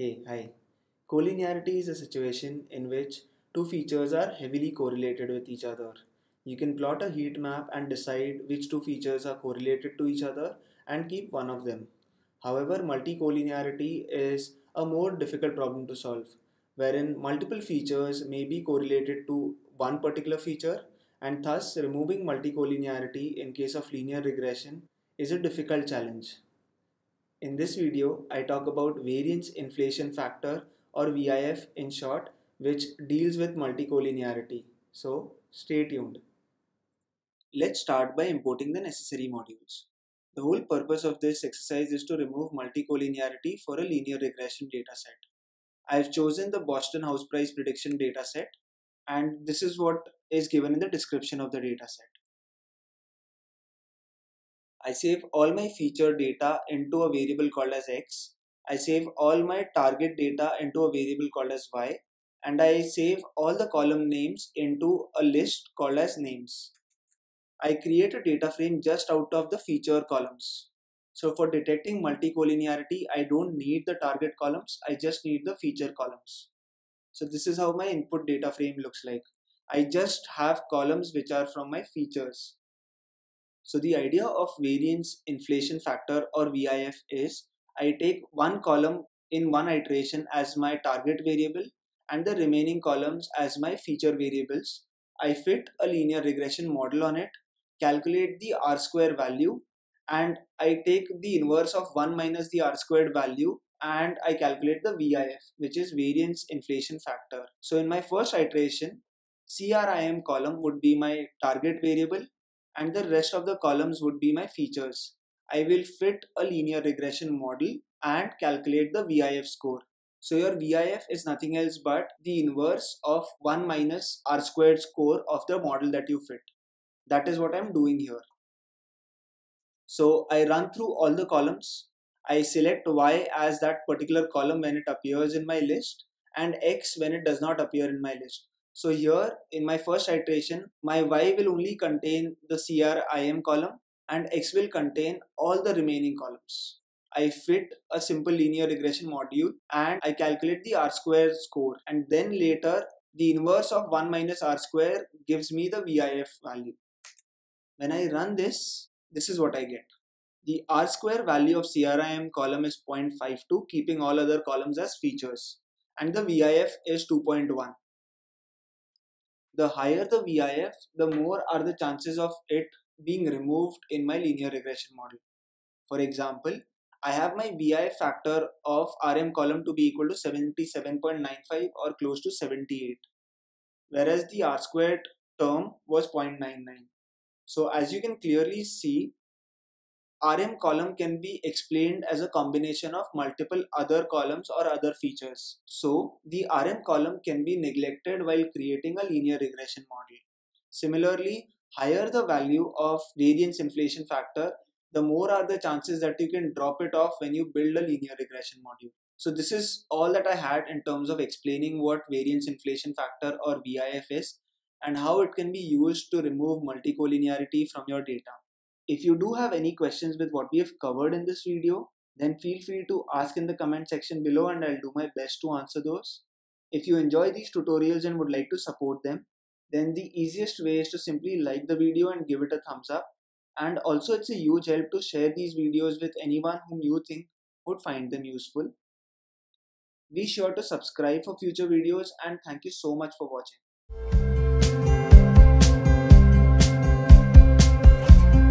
Hey, hi. Colinearity is a situation in which two features are heavily correlated with each other. You can plot a heat map and decide which two features are correlated to each other and keep one of them. However, multicolinearity is a more difficult problem to solve, wherein multiple features may be correlated to one particular feature, and thus removing multicolinearity in case of linear regression is a difficult challenge. In this video, I talk about variance inflation factor or VIF in short, which deals with multicolinearity. So stay tuned. Let's start by importing the necessary modules. The whole purpose of this exercise is to remove multicolinearity for a linear regression dataset. I've chosen the Boston house price prediction dataset, and this is what is given in the description of the dataset. I save all my feature data into a variable called as X. I save all my target data into a variable called as Y. And I save all the column names into a list called as names. I create a data frame just out of the feature columns. So for detecting multicolinearity, I don't need the target columns. I just need the feature columns. So this is how my input data frame looks like. I just have columns which are from my features. So the idea of variance inflation factor or VIF is I take one column in one iteration as my target variable and the remaining columns as my feature variables. I fit a linear regression model on it, calculate the R square value, and I take the inverse of 1 minus the R squared value and I calculate the VIF, which is variance inflation factor. So in my first iteration, CRIM column would be my target variable and the rest of the columns would be my features. I will fit a linear regression model and calculate the VIF score. So your VIF is nothing else but the inverse of 1 minus R squared score of the model that you fit. That is what I'm doing here. So I run through all the columns. I select Y as that particular column when it appears in my list and X when it does not appear in my list. So here in my first iteration, my Y will only contain the CRIM column and X will contain all the remaining columns. I fit a simple linear regression module and I calculate the R square score, and then later the inverse of 1 minus R square gives me the VIF value. When I run this is what I get. The R square value of CRIM column is 0.52, keeping all other columns as features, and the VIF is 2.1. The higher the VIF, the more are the chances of it being removed in my linear regression model. For example, I have my VIF factor of RM column to be equal to 77.95 or close to 78, whereas the R squared term was 0.99. So as you can clearly see, RM column can be explained as a combination of multiple other columns or other features. So the RM column can be neglected while creating a linear regression model. Similarly, higher the value of variance inflation factor, the more are the chances that you can drop it off when you build a linear regression module. So this is all that I had in terms of explaining what variance inflation factor or VIF is and how it can be used to remove multicolinearity from your data. If you do have any questions with what we have covered in this video, then feel free to ask in the comment section below and I'll do my best to answer those. If you enjoy these tutorials and would like to support them, then the easiest way is to simply like the video and give it a thumbs up. And also it's a huge help to share these videos with anyone whom you think would find them useful. Be sure to subscribe for future videos and thank you so much for watching.